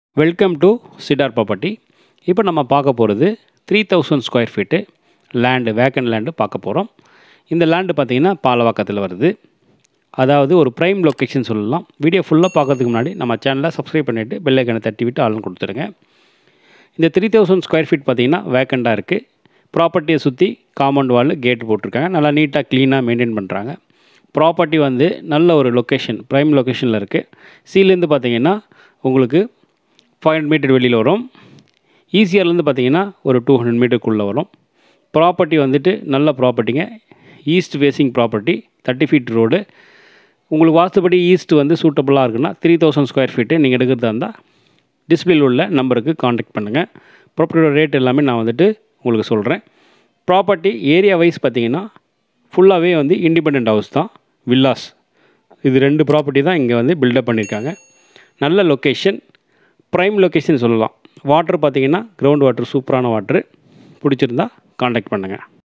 Welcome to CEDAR property. இப்போ நம்ம பார்க்க போகிறது 3000 square feet land, vacant land பார்க்க போகிறோம். இந்த லேண்டு பார்த்திங்கன்னா பாலவாக்கத்தில் வருது. அதாவது ஒரு ப்ரைம் லொக்கேஷன் சொல்லலாம். வீடியோ ஃபுல்லாக பார்க்கறதுக்கு முன்னாடி நம்ம சேனலை சப்ஸ்கிரைப் பண்ணிவிட்டு பெல் ஐக்கனை தட்டி விட்டு ஆள்னு கொடுத்துருங்க. இந்த 3000 ஸ்கொயர் ஃபீட் பார்த்திங்கன்னா வேக்கண்டாக இருக்குது. ப்ராப்பர்ட்டியை சுற்றி காம்பவுண்ட் வால் கேட் போட்டிருக்காங்க. நல்லா நீட்டாக க்ளீனாக மெயின்டைன் பண்ணுறாங்க. ப்ராப்பர்ட்டி வந்து நல்ல ஒரு லொக்கேஷன், ப்ரைம் லொக்கேஷனில் இருக்குது. சீலேருந்து பார்த்திங்கன்னா உங்களுக்கு 500 மீட்டர் வெளியில் வரும். ECRலேருந்து பார்த்தீங்கன்னா ஒரு 200 மீட்டருக்குள்ளே வரும். ப்ராப்பர்ட்டி வந்துட்டு நல்ல ப்ராப்பர்ட்டிங்க. East facing property, 30 feet road. உங்களுக்கு வாஸ்துபடி ஈஸ்ட் வந்து சூட்டபுளாக இருக்குன்னா 3000 ஸ்கொயர் ஃபீட்டு நீங்கள் எடுக்கிறதா இருந்தால் டிஸ்பிளேல உள்ள நம்பருக்கு காண்டாக்ட் பண்ணுங்கள். ப்ராப்பர்ட்டியோட ரேட் எல்லாமே நான் வந்துட்டு உங்களுக்கு சொல்கிறேன். ப்ராப்பர்ட்டி ஏரியா வைஸ் பார்த்தீங்கன்னா ஃபுல்லாகவே வந்து இண்டிபெண்ட் ஹவுஸ் தான், வில்லாஸ். இது 2 ப்ராப்பர்ட்டி தான் இங்கே வந்து பில்டப் பண்ணியிருக்காங்க. நல்ல லொக்கேஷன், ப்ரைம் லொக்கேஷன் சொல்லலாம். வாட்டர் பார்த்திங்கன்னா கிரவுண்ட் வாட்டர், சூப்பரான வாட்ரு. பிடிச்சிருந்தா காண்டாக்ட் பண்ணுங்கள்.